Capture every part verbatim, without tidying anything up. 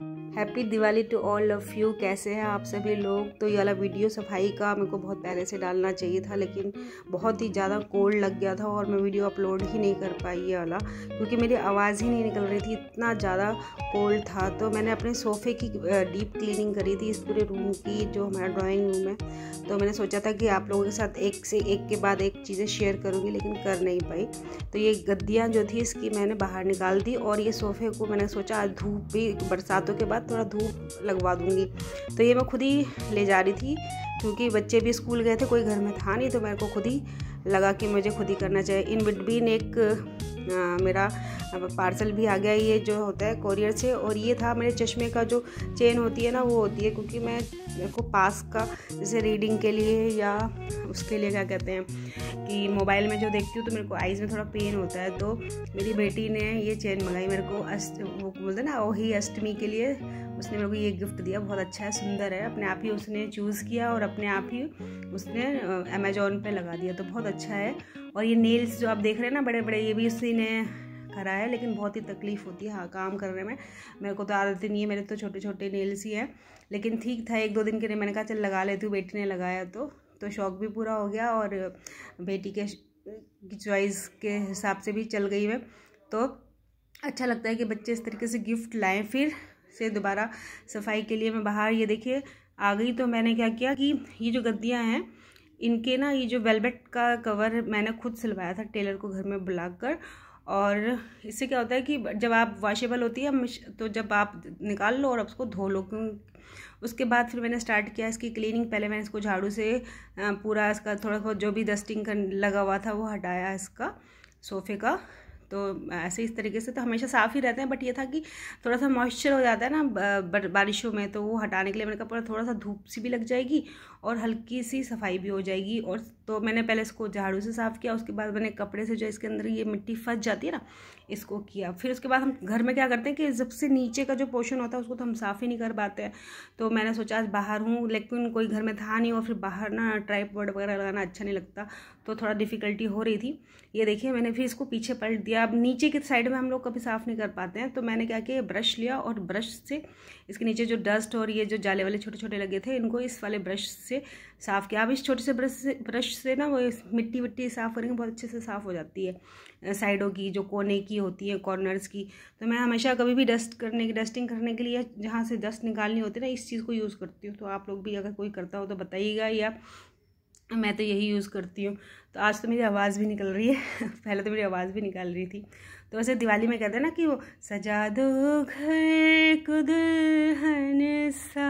Happy Diwali to all of you. कैसे हैं आप सभी लोग। तो ये वाला वीडियो सफाई का मेरे को बहुत पहले से डालना चाहिए था, लेकिन बहुत ही ज़्यादा कोल्ड लग गया था और मैं वीडियो अपलोड ही नहीं कर पाई ये वाला, क्योंकि मेरी आवाज़ ही नहीं निकल रही थी, इतना ज़्यादा कोल्ड था। तो मैंने अपने सोफ़े की डीप क्लीनिंग करी थी, इस पूरे रूम की, जो हमारा ड्राइंग रूम है। तो मैंने सोचा था कि आप लोगों के साथ एक से एक के बाद एक चीज़ें शेयर करूँगी, लेकिन कर नहीं पाई। तो ये गद्दियाँ जो थी इसकी मैंने बाहर निकाल दी, और ये सोफ़े को मैंने सोचा आज धूप भी, बरसातों के बाद थोड़ा धूप लगवा दूँगी। तो ये मैं खुद ही ले जा रही थी, क्योंकि बच्चे भी स्कूल गए थे, कोई घर में था नहीं, तो मेरे को खुद ही लगा कि मुझे खुद ही करना चाहिए। इन बिटवीन एक आ, मेरा पार्सल भी आ गया, ये जो होता है कोरियर से, और ये था मेरे चश्मे का जो चेन होती है ना, वो होती है, क्योंकि मैं मेरे को पास का जैसे रीडिंग के लिए या उसके लिए क्या कहते हैं कि मोबाइल में जो देखती हूँ तो मेरे को आइज़ में थोड़ा पेन होता है। तो मेरी बेटी ने ये चेन मंगाई मेरे को, अष्ट वो बोलते ना वही अष्टमी के लिए, उसने मेरे को ये गिफ्ट दिया। बहुत अच्छा है, सुंदर है, अपने आप ही उसने चूज़ किया और अपने आप ही उसने अमेजोन पे लगा दिया, तो बहुत अच्छा है। और ये नेल्स जो आप देख रहे हैं ना बड़े बड़े, ये भी उसी ने करा है, लेकिन बहुत ही तकलीफ़ होती है हाँ काम करने में। मेरे को तो आदत ही नहीं है, मेरे तो छोटे छोटे नेल्स ही हैं, लेकिन ठीक था एक दो दिन के लिए मैंने कहा चल लगा लेती हूँ, बेटी ने लगाया तो तो शौक़ भी पूरा हो गया और बेटी के चॉइस के हिसाब से भी चल गई मैं। तो अच्छा लगता है कि बच्चे इस तरीके से गिफ्ट लाएँ। फिर से दोबारा सफाई के लिए मैं बाहर, ये देखिए आ गई। तो मैंने क्या किया कि ये जो गद्दियाँ हैं इनके ना, ये जो वेलवेट का कवर मैंने खुद सिलवाया था टेलर को घर में बुलाकर। और इससे क्या होता है कि जब आप वॉशेबल होती है तो जब आप निकाल लो और उसको धो लो। उसके बाद फिर मैंने स्टार्ट किया इसकी क्लीनिंग। पहले मैंने इसको झाड़ू से पूरा इसका थोड़ा बहुत जो भी डस्टिंग का लगा हुआ था वो हटाया इसका सोफ़े का। तो ऐसे इस तरीके से तो हमेशा साफ़ ही रहते हैं, बट ये था कि थोड़ा सा मॉइस्चर हो जाता है ना बारिशों में, तो वो हटाने के लिए मैंने कहा पूरा थोड़ा सा धूप सी भी लग जाएगी और हल्की सी सफाई भी हो जाएगी। और तो मैंने पहले इसको झाड़ू से साफ़ किया, उसके बाद मैंने कपड़े से जो इसके अंदर ये मिट्टी फंस जाती है ना, इसको किया। फिर उसके बाद हम घर में क्या करते हैं कि सबसे नीचे का जो पोर्शन होता है उसको तो हम साफ़ ही नहीं कर पाते हैं। तो मैंने सोचा आज बाहर हूँ, लेकिन कोई घर में था नहीं, और फिर बाहर ना ट्राइपॉड वगैरह लगाना अच्छा नहीं लगता, तो थोड़ा डिफ़िकल्टी हो रही थी। ये देखिए मैंने फिर इसको पीछे पलट दिया। अब नीचे की साइड में हम लोग कभी साफ़ नहीं कर पाते हैं, तो मैंने क्या किया, ब्रश लिया और ब्रश से इसके नीचे जो डस्ट और ये जो जाले वाले छोटे छोटे लगे थे इनको इस वाले ब्रश से साफ़ किया। अब इस छोटे से ब्रश से ब्रश से ना वो मिट्टी विट्टी साफ़ करेंगे, बहुत अच्छे से साफ़ हो जाती है साइडों की, जो कोने की होती है, कॉर्नर्स की। तो मैं हमेशा कभी भी डस्ट करने की डस्टिंग करने के लिए जहाँ से डस्ट निकालनी होती है ना, इस चीज़ को यूज़ करती हूँ। तो आप लोग भी अगर कोई करता हो तो बताइएगा, या मैं तो यही यूज़ करती हूँ। तो आज तो मेरी आवाज़ भी निकल रही है पहले तो मेरी आवाज़ भी निकाल रही थी। तो वैसे दिवाली में कहते हैं ना कि वो सजा दो घर को दुल्हन सा,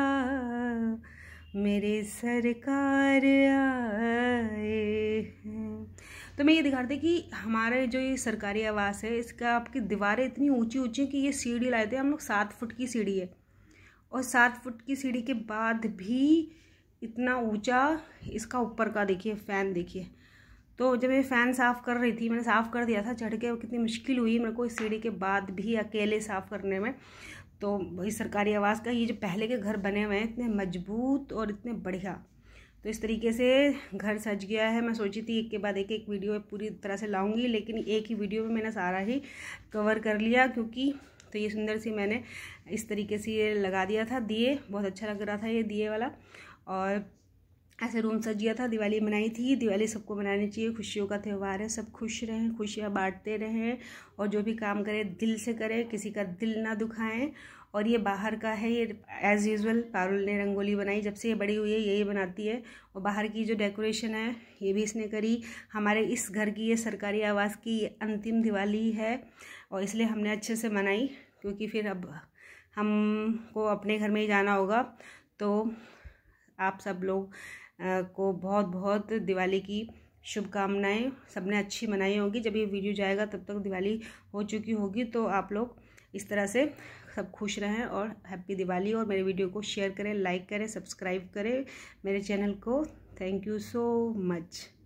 मेरे सरकार आए हैं। तो मैं ये दिखाती कि हमारे जो ये सरकारी आवास है, इसका आपकी दीवारें इतनी ऊंची ऊंची कि ये सीढ़ी लाए थे हम लोग, सात फुट की सीढ़ी है, और सात फुट की सीढ़ी के बाद भी इतना ऊंचा इसका ऊपर का देखिए फ़ैन देखिए। तो जब ये फ़ैन साफ़ कर रही थी, मैंने साफ़ कर दिया था चढ़ के, कितनी मुश्किल हुई मेरे को इस सीढ़ी के बाद भी अकेले साफ़ करने में। तो वही सरकारी आवास का ये जो पहले के घर बने हुए हैं इतने मजबूत और इतने बढ़िया। तो इस तरीके से घर सज गया है। मैं सोची थी एक के बाद एक एक वीडियो पूरी तरह से लाऊंगी, लेकिन एक ही वीडियो में मैंने सारा ही कवर कर लिया, क्योंकि तो ये सुंदर सी मैंने इस तरीके से ये लगा दिया था। दिए बहुत अच्छा लग रहा था ये दिए वाला, और ऐसे रूम सज गया था। दिवाली मनाई थी, दिवाली सबको मनानी चाहिए, खुशियों का त्यौहार है, सब खुश रहें, खुशियाँ बांटते रहें, और जो भी काम करें दिल से करें, किसी का दिल ना दुखाएं। और ये बाहर का है, ये एज़ यूजुअल पारुल ने रंगोली बनाई, जब से ये बड़ी हुई है यही बनाती है। और बाहर की जो डेकोरेशन है ये भी इसने करी। हमारे इस घर की ये सरकारी आवास की अंतिम दिवाली है, और इसलिए हमने अच्छे से मनाई, क्योंकि फिर अब हमको अपने घर में ही जाना होगा। तो आप सब लोग को बहुत बहुत दिवाली की शुभकामनाएं। सबने अच्छी मनाई होगी। जब ये वीडियो जाएगा तब तक दिवाली हो चुकी होगी। तो आप लोग इस तरह से सब खुश रहें और हैप्पी दिवाली। और मेरे वीडियो को शेयर करें, लाइक करें, सब्सक्राइब करें मेरे चैनल को। Thank you so much.